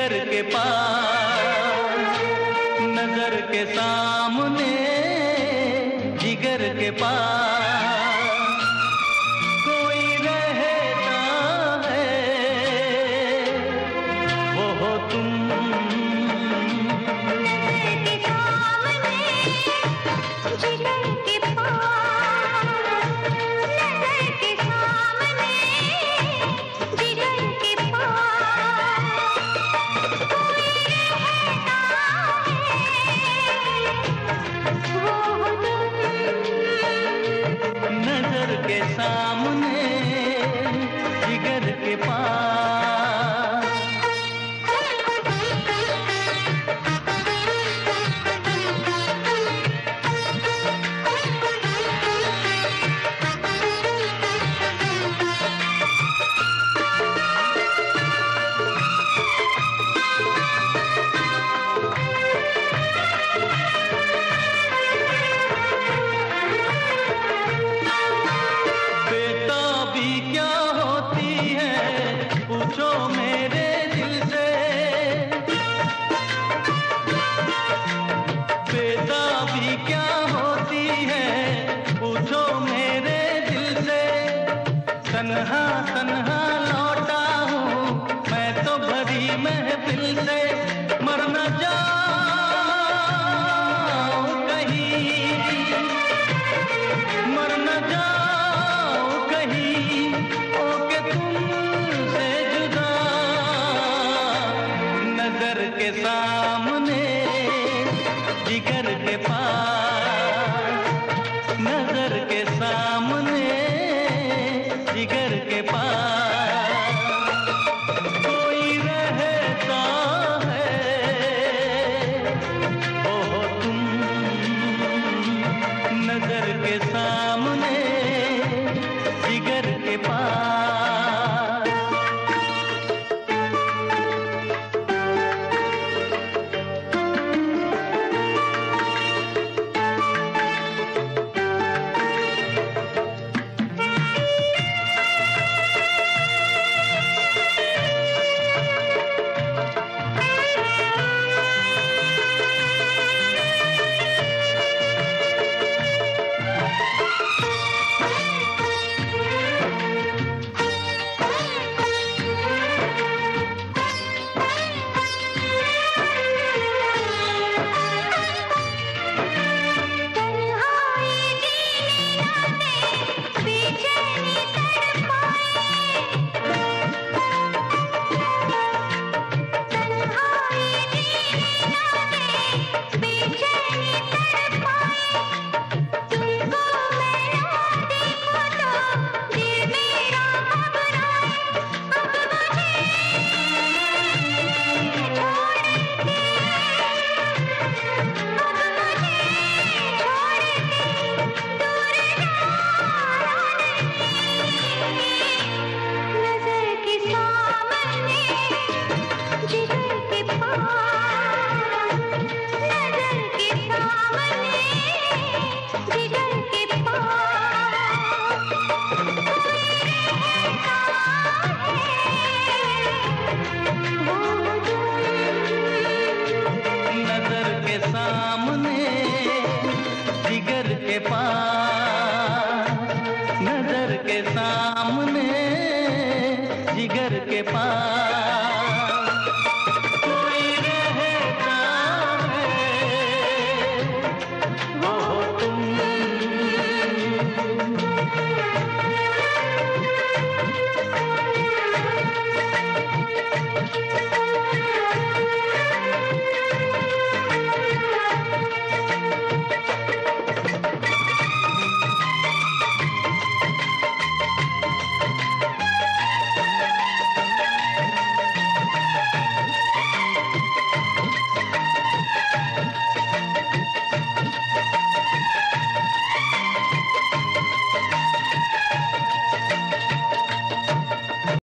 जिगर के पास, नजर के सामने जिगर के पास कोई रहता है, वो हो तुम। के सामने जिगर के पास, क्या होती है पूछो मेरे दिल से, बेताबी क्या होती है पूछो मेरे दिल से। तन्हा तन्हा लौटा हूँ मैं तो भरी महफिल से, मर न जाऊं कहीं, मर न जाऊं कहीं ओके तुमसे जुदा। नजर के सामने जिगर के पास, नजर के सामने जिगर के पास कोई रहता है, वो हो तुम। नजर के सामने जिगर के पास। सामने जिगर के पास, नजर के सामने जिगर के पास।